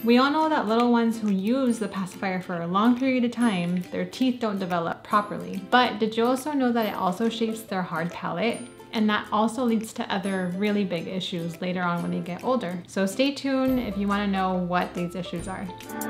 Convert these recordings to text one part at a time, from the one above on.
We all know that little ones who use the pacifier for a long period of time, their teeth don't develop properly. But did you also know that it also shapes their hard palate? And that also leads to other really big issues later on when they get older. So stay tuned if you want to know what these issues are.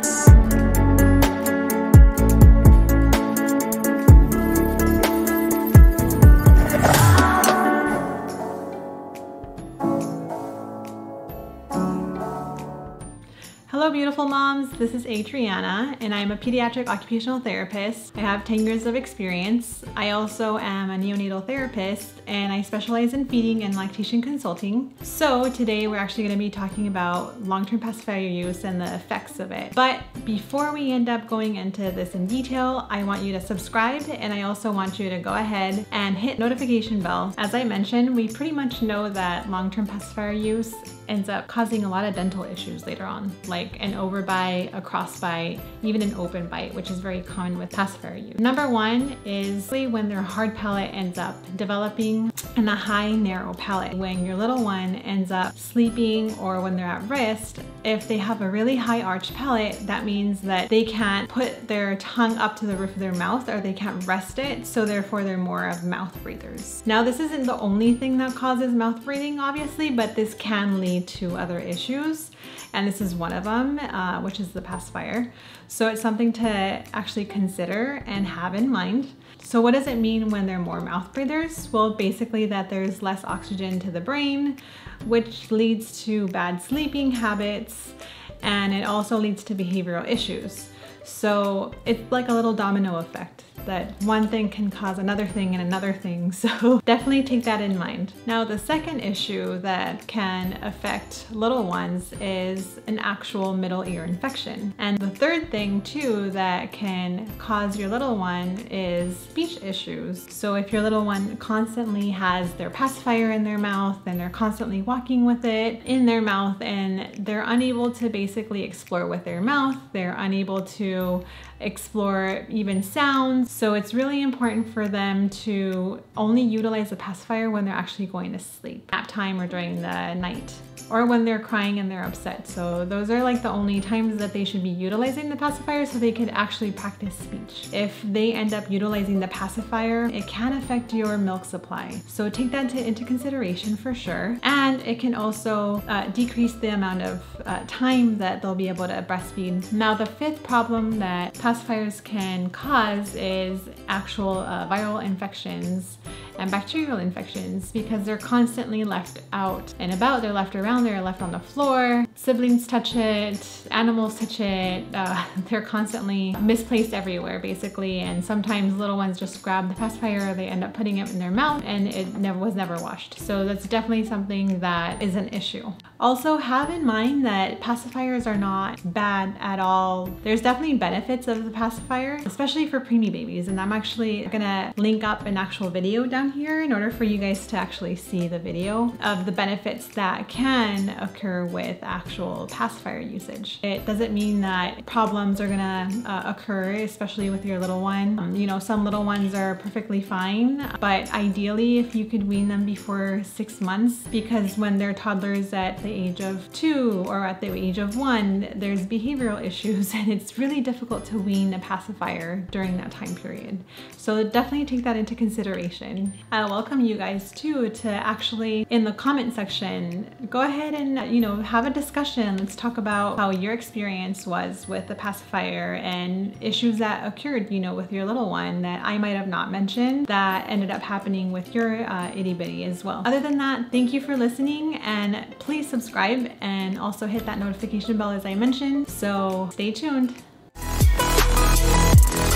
Hello beautiful moms, this is Adriana and I'm a pediatric occupational therapist. I have 10 years of experience. I also am a neonatal therapist and I specialize in feeding and lactation consulting. So today we're actually going to be talking about long-term pacifier use and the effects of it. But before we end up going into this in detail, I want you to subscribe and I also want you to go ahead and hit notification bell. As I mentioned, we pretty much know that long-term pacifier use ends up causing a lot of dental issues later on, like an overbite, a crossbite, even an open bite, which is very common with pacifier use. Number one is when their hard palate ends up developing in a high narrow palate. When your little one ends up sleeping or when they're at rest, if they have a really high arched palate, that means that they can't put their tongue up to the roof of their mouth or they can't rest it, so therefore they're more of mouth breathers. Now this isn't the only thing that causes mouth breathing obviously, but this can lead to other issues, and this is one of them, which is the pacifier. So it's something to actually consider and have in mind. So what does it mean when they're more mouth breathers? Well, basically that there's less oxygen to the brain, which leads to bad sleeping habits, and it also leads to behavioral issues. So it's like a little domino effect, that one thing can cause another thing and another thing. So definitely take that in mind. Now, the second issue that can affect little ones is an actual middle ear infection. And the third thing too that can cause your little one is speech issues. So if your little one constantly has their pacifier in their mouth and they're constantly walking with it in their mouth and they're unable to basically explore with their mouth, they're unable to explore even sounds. So it's really important for them to only utilize the pacifier when they're actually going to sleep, nap time or during the night, or when they're crying and they're upset. So those are like the only times that they should be utilizing the pacifier so they could actually practice speech. If they end up utilizing the pacifier, it can affect your milk supply. So take that into consideration for sure. And it can also decrease the amount of time that they'll be able to breastfeed. Now, the fifth problem that pacifiers can cause is actual viral infections and bacterial infections, because they're constantly left out and about, they're left around, they're left on the floor, siblings touch it, animals touch it, they're constantly misplaced everywhere basically, and sometimes little ones just grab the pacifier, they end up putting it in their mouth and it was never washed. So that's definitely something that is an issue. Also have in mind that pacifiers are not bad at all. There's definitely benefits of the pacifier, especially for preemie babies, and I'm actually gonna link up an actual video down here in order for you guys to actually see the video of the benefits that can occur with actual pacifier usage. It doesn't mean that problems are gonna occur, especially with your little one. You know, some little ones are perfectly fine, but ideally if you could wean them before 6 months, because when they're toddlers at the age of 2 or at the age of 1, there's behavioral issues and it's really difficult to wean a pacifier during that time period. So definitely take that into consideration. I welcome you guys too to actually in the comment section go ahead and you know, have a discussion. Let's talk about how your experience was with the pacifier and issues that occurred, you know, with your little one that I might have not mentioned that ended up happening with your itty bitty as well. Other than that, thank you for listening and please subscribe and also hit that notification bell as I mentioned. So stay tuned.